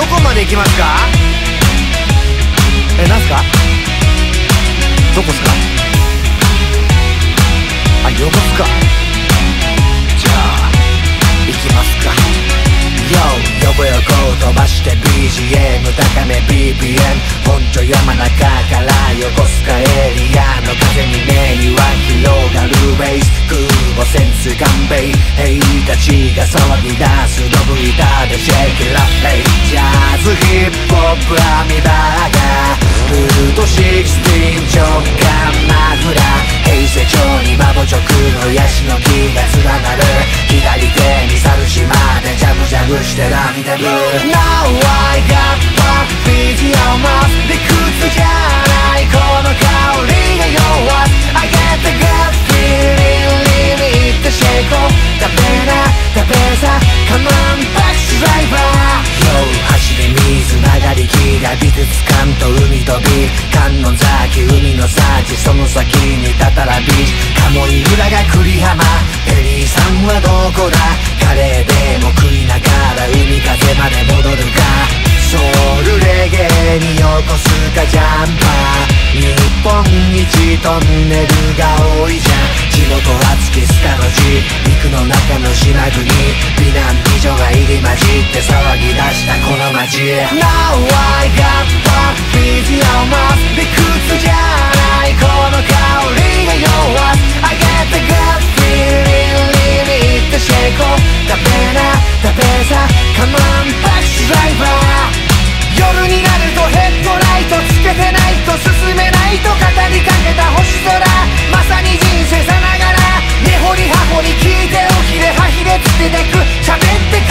こまで行きますか？なんすか？どこっすか？横っすか？じゃあ行きますか。横を飛ばして BGM 高め BPM 本所山中から横須賀エリアの風に目には広がるベース空母潜水艦兵兵たちが騒ぎ出すドブ板でシェイキラッジャズヒップホップアミバーガールート16直感マフラー平成町にマボ直のヤシの木が連なる左手に猿島でジャブジャブしてラミデブ Now I got back with your mouth 理屈じゃないこの香りが弱い I get the gut feeling リミットシェイコダメなダメさ Come on back driver Yo 走り水流りきら美術館と海飛び観音崎海の幸その先にたたらビーチ鴨居浦が栗浜ペリーさんはどこだカレーでも食いながら海風まで戻るかソウルレゲエによこすかジャンパー日本一トンネルが多いじゃん地元熱きスカの地陸の中の島国美男美女が入り混じって騒ぎ出したこの街 Now I got back with your mouth 理屈じゃないこの香りが弱い I get the gut feeling リミットシェイコダメなダメさ Come on back driver 夜になるとヘッドライトつけてないと進めないと語りかけた星空まさに人生さながら根掘り葉掘り聞いておひれはひれつけてく喋って